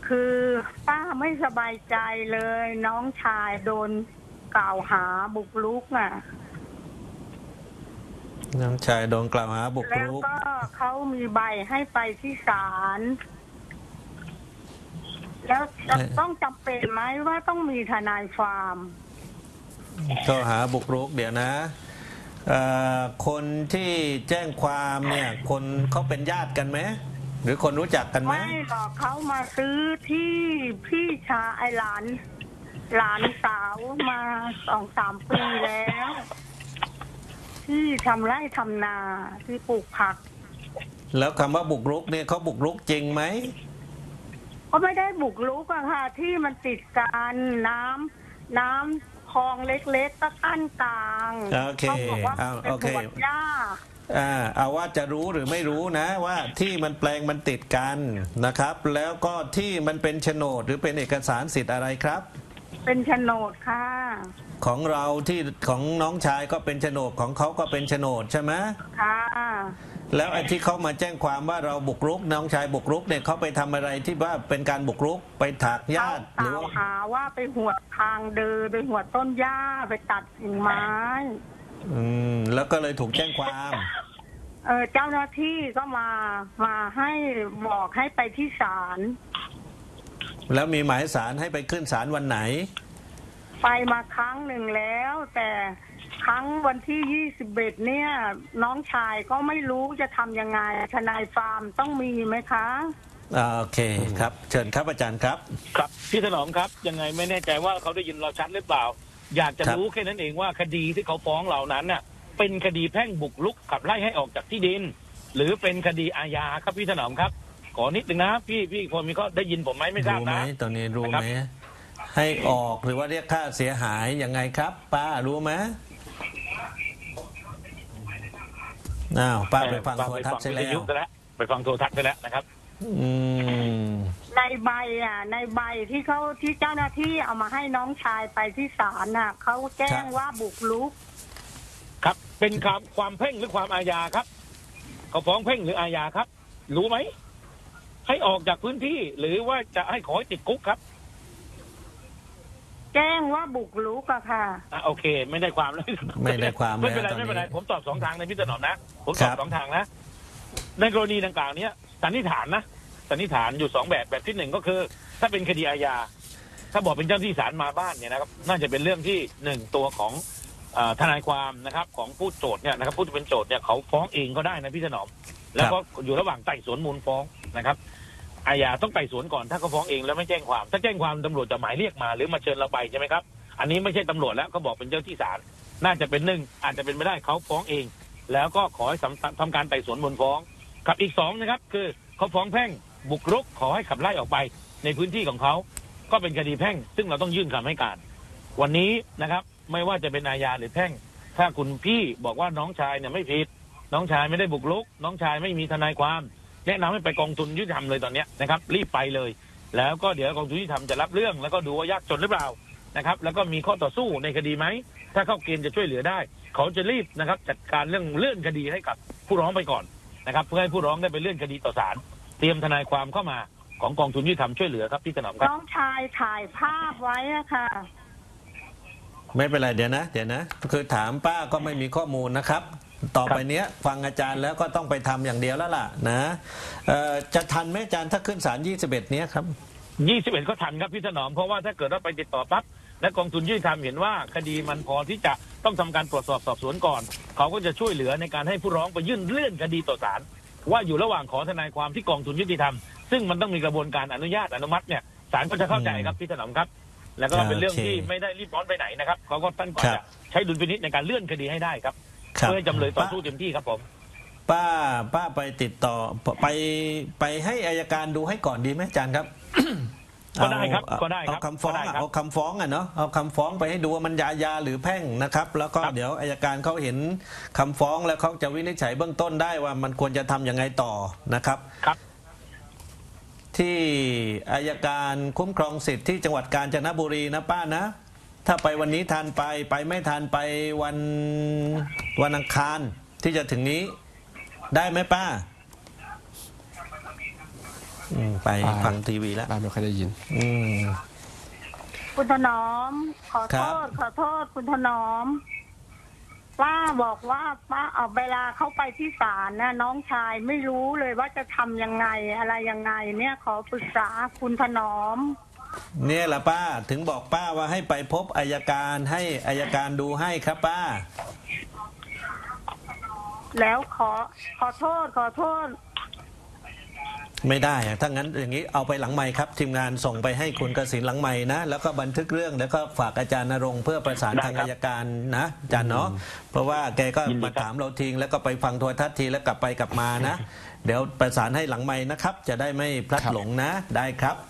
คือป้าไม่สบายใจเลยน้องชายโดนกล่าวหาบุกรุกอ่ะน้องชายโดนกล่าวหาบุกแล้วรุกก็เขามีใบให้ไปที่ศาลแล้วต้องจำเป็นไหมว่าต้องมีทนายความก็หาบุกรุกเดี๋ยวนะคนที่แจ้งความเนี่ยคนเขาเป็นญาติกันไหมหรือคนรู้จักกันไหมไม่หรอกเขามาซื้อที่พี่ชายไอหลานสาวมา2-3 ปีแล้วที่ทำไร่ทำนาที่ปลูกผักแล้วคำว่าบุกรุกเนี่ยเขาบุกรุกจริงไหมก็ไม่ได้บุกรุกอะค่ะที่มันติดกันน้ำคลองเล็กๆก็กั้นกลางเขาบอกว่าเป็นหวดหญ้าเอาว่าจะรู้หรือไม่รู้นะว่าที่มันแปลงมันติดกันนะครับแล้วก็ที่มันเป็นโฉนดหรือเป็นเอกสารสิทธิ์อะไรครับเป็นโฉนดค่ะของเราที่ของน้องชายก็เป็นโฉนดของเขาก็เป็นโฉนดใช่ไหมค่ะแล้วไอ้ที่เขามาแจ้งความว่าเราบุกรุกน้องชายบุกรุกเนี่ยเขาไปทำอะไรที่ว่าเป็นการบุกรุกไปถากหญ้าหรือหาว่าไปหวดทางเดินไปหวดต้นหญ้าไปตัดกิ่งไม้แล้วก็เลยถูกแจ้งความเจ้าหน้าที่ก็มาให้บอกให้ไปที่ศาลแล้วมีหมายศาลให้ไปขึ้นศาลวันไหนไปมาครั้งหนึ่งแล้วแต่ครั้งวันที่21เนี่ยน้องชายก็ไม่รู้จะทำยังไงทนายฟาร์มต้องมีไหมคะโอเคครับเชิญครับอาจารย์ครับครับพี่ถนอมครับยังไงไม่แน่ใจว่าเขาได้ยินเราชัดหรือเปล่าอยากจะรู้แค่นั้นเองว่าคดีที่เขาฟ้องเหล่านั้นน่ะเป็นคดีแพ่งบุกรุกขับไล่ให้ออกจากที่ดินหรือเป็นคดีอาญาครับพี่ถนอมครับขอนิดนึงนะพี่พอมีก็ได้ยินผมไหมไม่ทราบนะตอนนี้รู้ไหมให้ออกหรือว่าเรียกค่าเสียหายยังไงครับป้ารู้ไหมป้าไปฟังโทรทัศน์ใช่แล้วไปฟังโทรทัศน์ไปแล้วนะครับในใบในใบที่เจ้าหน้าที่เอามาให้น้องชายไปที่ศาลเขาแจ้งว่าบุกรุกครับเป็นความเพ่งหรือความอาญาครับเขาฟ้องเพ่งหรืออาญาครับรู้ไหมให้ออกจากพื้นที่หรือว่าจะให้ขอให้ติดคุกครับแจ้งว่าบุกรุกอะค่ะโอเคไม่ได้ความแล้วไม่ได้ความไม่เป็นไรผมตอบ2 ทางในพี่ถนอมนะผมตอบ2 ทางนะในกรณีดังกล่าวนี้สันนิษฐานอยู่2 แบบที่1ก็คือถ้าเป็นคดีอาญาถ้าบอกเป็นเจ้าที่ศาลมาบ้านเนี่ยนะครับน่าจะเป็นเรื่องที่1ตัวของทนายความนะครับของผู้โจทย์เนี่ยนะครับผู้ที่เป็นโจทย์เนี่ยเขาฟ้องเองก็ได้นะพี่ถนอมแล้วก็อยู่ระหว่างไต่สวนมูลฟ้องนะครับอาญาต้องไต่สวนก่อนถ้าเขาฟ้องเองแล้วไม่แจ้งความถ้าแจ้งความตำรวจจะหมายเรียกมาหรือมาเชิญเราไปใช่ไหมครับอันนี้ไม่ใช่ตำรวจแล้วก็บอกเป็นเจ้าที่ศาลน่าจะเป็นอาจจะเป็นไม่ได้เขาฟ้องเองแล้วก็ขอให้ทำการไต่สวนมูลฟ้องกับอีก2นะครับคือเขาฟ้องแพ่งบุกรุกขอให้ขับไล่ออกไปในพื้นที่ของเขาก็เป็นคดีแพ่งซึ่งเราต้องยื่นคำให้การวันนี้นะครับไม่ว่าจะเป็นอาญาหรือแพ่งถ้าคุณพี่บอกว่าน้องชายเนี่ยไม่ผิดน้องชายไม่ได้บุกรุกน้องชายไม่มีทนายความแนะนำให้ไปกองทุนยุติธรรมเลยตอนนี้นะครับรีบไปเลยแล้วก็เดี๋ยวกองทุนยุติธรรมจะรับเรื่องแล้วก็ดูว่ายากจนหรือเปล่านะครับแล้วก็มีข้อต่อสู้ในคดีไหมถ้าเข้าเกณฑ์จะช่วยเหลือได้เขาจะรีบนะครับจัดการเรื่องเลื่อนคดีให้กับผู้ร้องไปก่อนนะครับเพื่อให้ผู้ร้องได้ไปเลื่อนคดีต่อศาลเตรียมทนายความเข้ามาของกองทุนยุติธรรมช่วยเหลือครับพี่ถนอมครับน้องชายถ่ายภาพไว้ค่ะไม่เป็นไรเดี๋ยวนะคือถามป้าก็ไม่มีข้อมูลนะครับต่อไปเนี้ยฟังอาจารย์แล้วก็ต้องไปทำอย่างเดียวแล้วล่ะนะจะทันไหมอาจารย์ถ้าขึ้นศาล21เนี้ยครับ 21ก็ทันครับพี่ถนอมเพราะว่าถ้าเกิดว่าไปติดต่อปั๊บและกองทุนยุติธรรมเห็นว่าคดีมันพอที่จะต้องทำการตรวจสอบสอบสวนก่อนเขาก็จะช่วยเหลือในการให้ผู้ร้องไปยื่นเลื่อนคดีต่อศาลว่าอยู่ระหว่างขอทนายความที่กองทุนยุติธรรมซึ่งมันต้องมีกระบวนการอนุญาตอนุมัติเนี่ยศาลก็จะเข้าใจครับพี่ถนอมครับแล้วก็เป็นเรื่องที่ไม่ได้รีบร้อนไปไหนนะครับเขาก็ตั้งใจจะใช้ดุลพินิจในการเลื่อนคดีให้ได้ครับเพื่อให้จำเลยต่อสู้เต็มที่ครับผมป้าไปติดต่อไปให้อัยการดูให้ก่อนดีไหมอาจารย์ครับก็ได้ครับเอาคำฟ้องเนาะเอาคำฟ้องไปให้ดูว่ามันยาหรือแพ่งนะครับแล้วก็เดี๋ยวอัยการเขาเห็นคำฟ้องแล้วเขาจะวินิจฉัยเบื้องต้นได้ว่ามันควรจะทำยังไงต่อนะครับที่อัยการคุ้มครองสิทธิ์ที่จังหวัดกาญจนบุรีนะป้านะถ้าไปวันนี้ทันไปไม่ทันไปวันอังคารที่จะถึงนี้ได้ไหมป้าไปฟังทีวีแล้วป้าไม่ค่อยได้ยินคุณถนอม ขอคโทรับษขอโทษคุณถนอม ป้าบอกว่าป้าเอาเวลาเข้าไปที่ศาลนะน้องชายไม่รู้เลยว่าจะทำยังไงอะไรยังไง เนี่ยขอปรึกษาคุณถนอมเนี่ยแหละป้าถึงบอกป้าว่าให้ไปพบอัยการให้อัยการดูให้ครับป้าแล้วขอโทษไม่ได้อะถ้างั้นอย่างนี้เอาไปหลังไมค์ครับทีมงานส่งไปให้คุณกสินหลังไมค์นะแล้วก็บันทึกเรื่องแล้วก็ฝากอาจารย์ณรงค์เพื่อประสานทางอัยการนะอาจารย์เนาะเพราะว่าแกก็มาถามเราทิ้งแล้วก็ไปฟังโทรทัศน์ทีแล้วกลับไปกลับมานะ เดี๋ยวประสานให้หลังไมค์นะครับ จะได้ไม่พลัดหลงนะได้ครับ